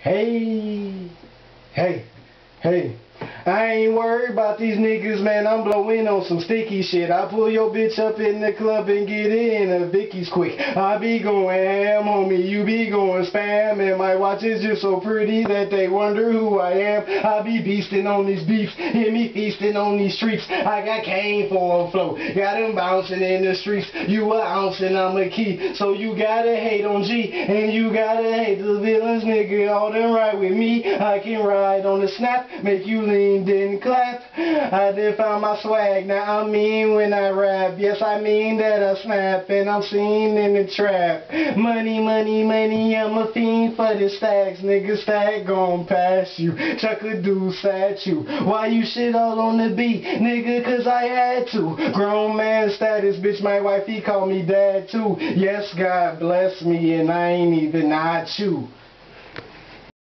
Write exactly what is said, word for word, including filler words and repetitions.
Hey, hey, hey. I ain't worried about these niggas, man. I'm blowing on some sticky shit. I pull your bitch up in the club and get in a Vicky's quick. I be going ham, homie. You be going spam. And my watch is just so pretty that they wonder who I am. I be beasting on these beefs. Hear me feasting on these streets. I got cane for a flow. Got them bouncing in the streets. You a ounce and I'm a key. So you gotta hate on G. And you gotta hate the villains, nigga. All them ride with me. I can ride on the snap. Make you lean, then clap. I did find my swag. Now I mean when I rap. Yes, I mean that I snap. And I'm seen in the trap. Money, money, money. I'm a fiend for the stacks. Nigga, stack gon' pass you. Chuck a deuce at you. Why you shit all on the beat? Nigga, cause I had to. Grown man status. Bitch, my wife, he call me dad too. Yes, God bless me. And I ain't even not you.